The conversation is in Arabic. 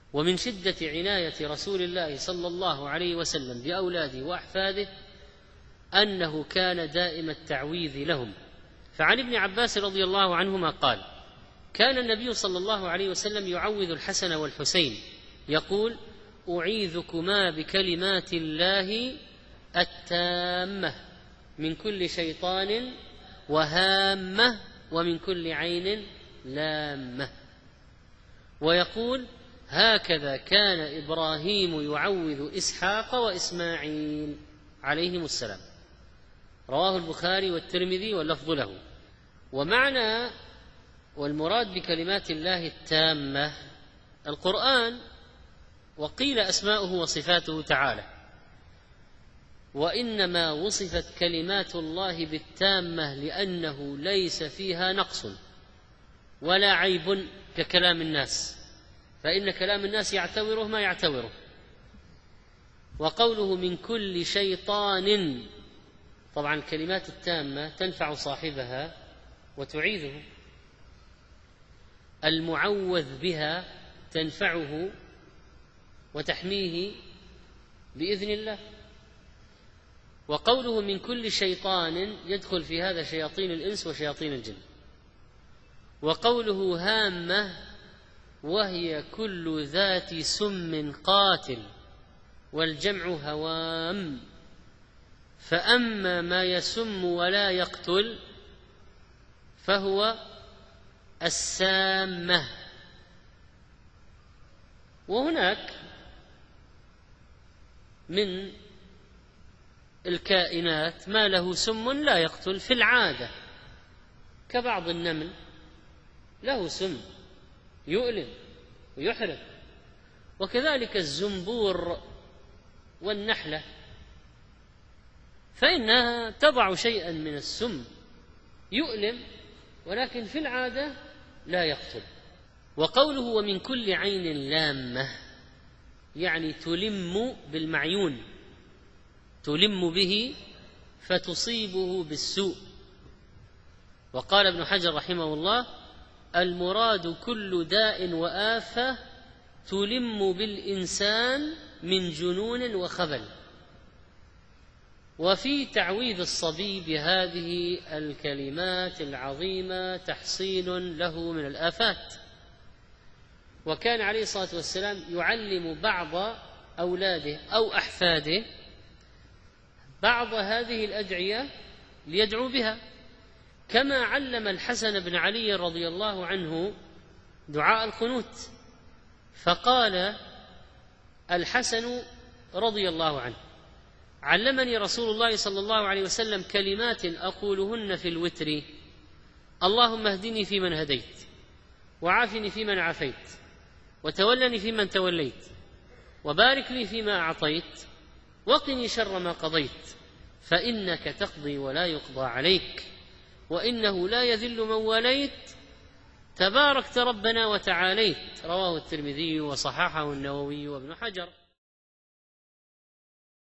ومن شدة عناية رسول الله صلى الله عليه وسلم بأولاده وأحفاده أنه كان دائم التعويذ لهم. فعن ابن عباس رضي الله عنهما قال: كان النبي صلى الله عليه وسلم يعوذ الحسن والحسين يقول: أعيذكما بكلمات الله التامة من كل شيطان وهامة ومن كل عين لامة. ويقول: هكذا كان إبراهيم يعوذ إسحاق وإسماعيل عليهم السلام. رواه البخاري والترمذي واللفظ له. ومعنى والمراد بكلمات الله التامة القرآن، وقيل أسماؤه وصفاته تعالى، وإنما وصفت كلمات الله بالتامة لأنه ليس فيها نقص ولا عيب ككلام الناس، فإن كلام الناس يعتوره ما يعتوره. وقوله من كل شيطان، طبعا الكلمات التامة تنفع صاحبها وتعيذه، المعوذ بها تنفعه وتحميه بإذن الله. وقوله من كل شيطان يدخل في هذا شياطين الإنس وشياطين الجن. وقوله هامة وهي كل ذات سم قاتل، والجمع هوام، فأما ما يسم ولا يقتل فهو السامة. وهناك من الكائنات ما له سم لا يقتل في العادة، كبعض النمل له سم يؤلم ويحرق، وكذلك الزنبور والنحلة فإنها تضع شيئا من السم يؤلم ولكن في العادة لا يقتل. وقوله ومن كل عين لامة يعني تلم بالمعيون، تلم به فتصيبه بالسوء. وقال ابن حجر رحمه الله: المراد كل داء وآفة تلم بالإنسان من جنون وخبل. وفي تعويذ الصبي بهذه الكلمات العظيمة تحصين له من الآفات. وكان عليه الصلاة والسلام يعلم بعض أولاده أو أحفاده بعض هذه الأدعية ليدعو بها، كما علم الحسن بن علي رضي الله عنه دعاء القنوت. فقال الحسن رضي الله عنه: علمني رسول الله صلى الله عليه وسلم كلمات أقولهن في الوتر: اللهم اهدني فيمن هديت، وعافني فيمن عافيت، وتولني فيمن توليت، وبارك لي فيما أعطيت، وقني شر ما قضيت، فإنك تقضي ولا يقضى عليك، وإنه لا يذل من واليت، تباركت ربنا وتعاليت. رواه الترمذي وصححه النووي وابن حجر.